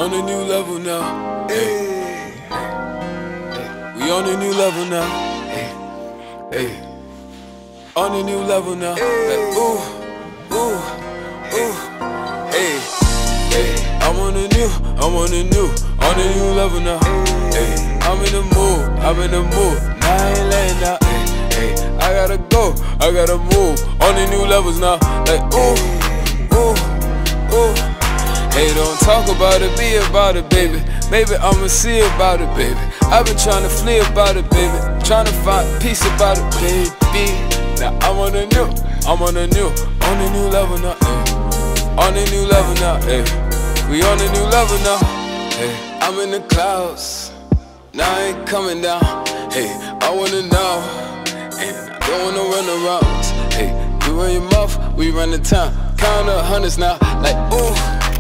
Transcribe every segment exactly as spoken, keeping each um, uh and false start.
on a new level now. Hey, we on a new level now. Hey, hey, on a new level now. Like, ooh, ooh, ooh. Hey, hey, I'm on a new, I'm on a new, on a new level now. Hey, I'm in the mood, I'm in the mood. Now I ain't laying down. Hey, hey, I gotta go, I gotta move. On the new levels now. Like, ooh, ooh, ooh. Hey, don't talk about it, be about it, baby. Maybe I'ma see about it, baby. I've been trying to flee about it, baby. Trying to find peace about it, baby. Now I'm on a new, I'm on a new, on a new level now, ay. On a new level now, ay. We on a new level now, ay. I'm in the clouds, now I ain't coming down. Hey, I wanna know, and I don't wanna run around. Hey, you run your mouth, we run the town. Count the hundreds now, like ooh.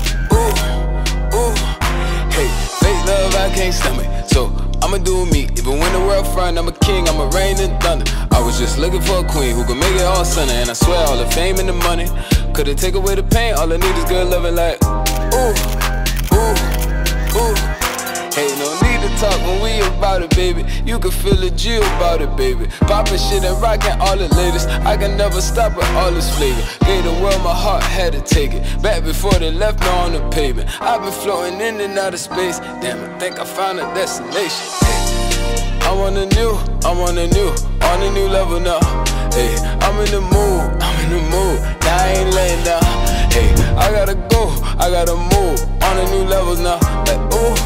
Love, I can't stomach, so I'ma do me. Even when the world front, I'm a king, I'ma reign in thunder. I was just looking for a queen who could make it all sunny. And I swear all the fame and the money couldn't take away the pain. All I need is good loving, like ooh, ooh, ooh. Hey, no need to talk when we about it, baby. You can feel the G about it, baby. Poppin' shit and rockin' all the latest. I can never stop with all this flavor. Gave the world my heart, had to take it back before they left me on the pavement. I've been floating in and out of space. Damn, I think I found a destination. Hey, I'm on a new, I'm on a new, on a new level now. Hey, I'm in the mood, I'm in the mood. Now I ain't laying down. Hey, I gotta go, I gotta move. On the new levels now. Like ooh.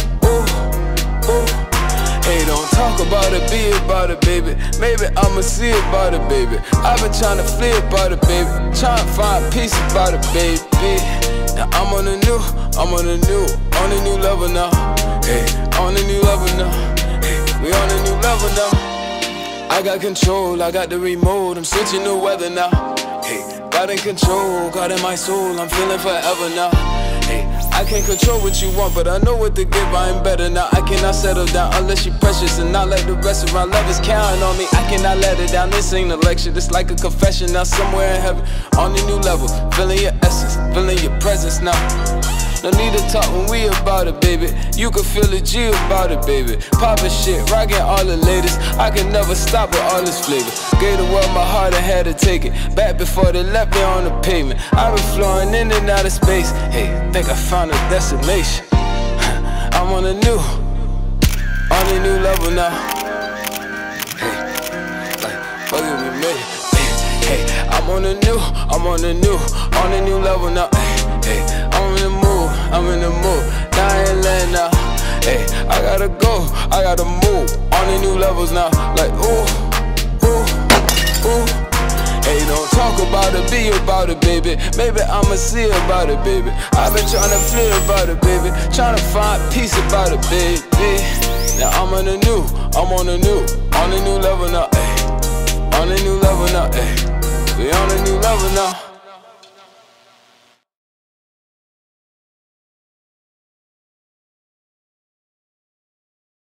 Hey, don't talk about it, be about it, baby. Maybe I'ma see about it, baby. I've been trying to flee about it, baby. Trying to find peace about it, baby. Now I'm on a new, I'm on a new, on a new level now. Hey, on a new level now. Hey, we on a new level now. I got control, I got the remote. I'm switching the weather now. Hey, got in control, got in my soul. I'm feeling forever now. Hey, I can't control what you want, but I know what to give, I am better now. I cannot settle down unless you're precious and not let the rest of my lovers counting on me. I cannot let it down, this ain't a lecture, this like a confession. Now somewhere in heaven, on a new level, feeling your essence, feeling your presence now. No need to talk when we about it, baby. You can feel the G about it, baby. Poppin' shit, rockin' all the latest. I can never stop with all this flavor. Gave the world my heart, I had to take it back before they left me on the pavement. I've been flowing in and out of space. Hey, think I found a destination. I'm on a new, on a new level now. Hey, like, fuck it, we made it. Hey, hey, I'm on a new, I'm on a new, on a new level now. Hey, I'm in the mood, I'm in the mood. Now I ain't laying now. Hey, I gotta go, I gotta move. On the new levels now. Like ooh, ooh, ooh. Hey, don't talk about it, be about it, baby. Maybe I'ma see about it, baby. I've been trying to flee about it, baby. Trying to find peace about it, baby. Now I'm on a new, I'm on a new, on a new level now. Ay, on a new level now. Ay, we on a new level now.